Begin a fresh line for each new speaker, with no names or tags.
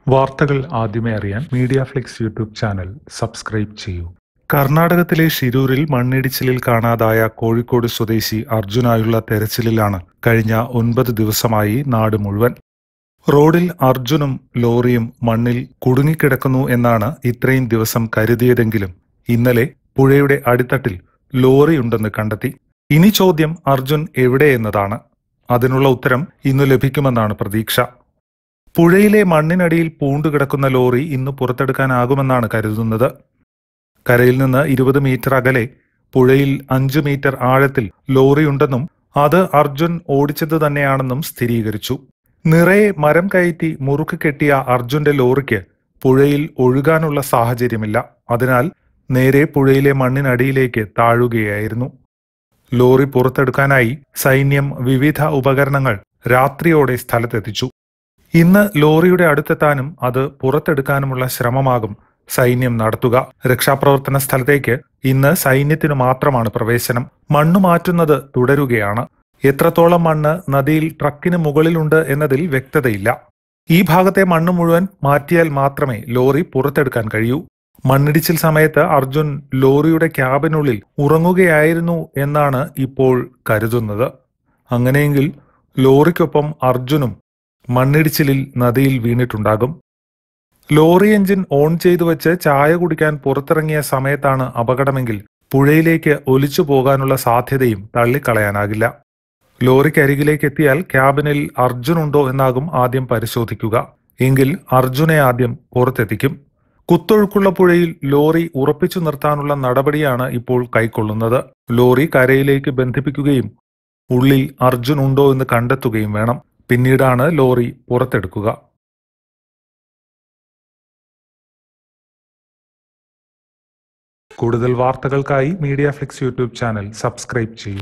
വാർത്തകൾ ആദ്യമേ അറിയാൻ Media Flix YouTube channel subscribe ചെയ്യൂ. കർണാടകത്തിലെ ഷിരൂരിൽ മണ്ണിടിച്ചിലിൽ കാണാതായ കോഴിക്കോട് സ്വദേശി അർജുനായുള്ള തെരച്ചിലിലാണ് കഴിഞ്ഞ 9 ദിവസമായി നാട് മുഴുവൻ. റോഡിൽ അർജുനും ലോറിയും മണ്ണിൽ കുടുങ്ങിക്കിടക്കുന്നു എന്നാണ് ഇത്രയും ദിവസം കരുതിയതെങ്കിലും ഇന്നലെ പുഴയുടെ അടിത്തട്ടിൽ ലോറിയുണ്ടെന്ന് കണ്ടെത്തി. ഇനി ചോദ്യം അർജുൻ എവിടെയെന്നതാണ്. അതിനുള്ള ഉത്തരം ഇന്നു ലഭിക്കുമെന്നാണ് പ്രതീക്ഷ. പുഴയിലെ മണ്ണിനടിയിൽ പൂണ്ടുകിടക്കുന്ന ലോറി ഇന്ന് പുറത്തെടുക്കാനാകുമെന്നാണ് കരുതുന്നത്. കരയിൽ നിന്ന് 20 മീറ്റർ അകലെ പുഴയിൽ 5 മീറ്റർ ആഴത്തിൽ ലോറിയുണ്ടെന്നും അത് അർജുൻ ഓടിച്ചത് തന്നെയാണെന്നും സ്ഥിരീകരിച്ചു. നിറയെ മരം കയറ്റി മുറുക്ക് കെട്ടിയ അർജുന്റെ ലോറിക്ക് പുഴയിൽ ഒഴുകാനുള്ള സാഹചര്യമില്ല. അതിനാൽ നേരെ പുഴയിലെ മണ്ണിനടിയിലേക്ക് താഴുകയായിരുന്നു. ലോറി പുറത്തെടുക്കാനായി സൈന്യം വിവിധ ഉപകരണങ്ങൾ രാത്രിയോടെ സ്ഥലത്തെത്തിച്ചു. ഇന്ന് ലോറിയുടെ അടുത്തെത്താനും അത് പുറത്തെടുക്കാനുമുള്ള ശ്രമമാകും സൈന്യം നടത്തുക. രക്ഷാപ്രവർത്തന സ്ഥലത്തേക്ക് ഇന്ന് സൈന്യത്തിനു മാത്രമാണ് പ്രവേശനം. മണ്ണ് മാറ്റുന്നത് തുടരുകയാണ്. എത്രത്തോളം മണ്ണ് നദിയിൽ ട്രക്കിന് മുകളിലുണ്ട് എന്നതിൽ വ്യക്തതയില്ല. ഈ ഭാഗത്തെ മണ്ണ് മുഴുവൻ മാറ്റിയാൽ മാത്രമേ ലോറി പുറത്തെടുക്കാൻ കഴിയൂ. മണ്ണിടിച്ചിൽ സമയത്ത് അർജുൻ ലോറിയുടെ ക്യാബിനുള്ളിൽ ഉറങ്ങുകയായിരുന്നു എന്നാണ് ഇപ്പോൾ കരുതുന്നത്. അങ്ങനെയെങ്കിൽ ലോറിക്കൊപ്പം അർജുനും മണ്ണിടിച്ചിലിൽ നദിയിൽ വീണിട്ടുണ്ടാകും. ലോറി എഞ്ചിൻ ഓൺ ചെയ്തു വെച്ച് ചായ കുടിക്കാൻ പുറത്തിറങ്ങിയ സമയത്താണ് അപകടമെങ്കിൽ പുഴയിലേക്ക് ഒലിച്ചു പോകാനുള്ള സാധ്യതയും തള്ളിക്കളയാനാകില്ല. ലോറിക്കരികിലേക്ക് എത്തിയാൽ ക്യാബിനിൽ അർജുനുണ്ടോ എന്നാകും ആദ്യം പരിശോധിക്കുക. എങ്കിൽ അർജുനെ ആദ്യം പുറത്തെത്തിക്കും. കുത്തൊഴുക്കുള്ള പുഴയിൽ ലോറി ഉറപ്പിച്ചു നിർത്താനുള്ള നടപടിയാണ് ഇപ്പോൾ കൈക്കൊള്ളുന്നത്. ലോറി കരയിലേക്ക് ബന്ധിപ്പിക്കുകയും ഉള്ളിൽ അർജുൻ ഉണ്ടോ എന്ന് കണ്ടെത്തുകയും വേണം. പിന്നീടാണ് ലോറി പുറത്തെടുക്കുക. കൂടുതൽ വാർത്തകൾക്കായി Media Flix YouTube channel subscribe ചെയ്യൂ.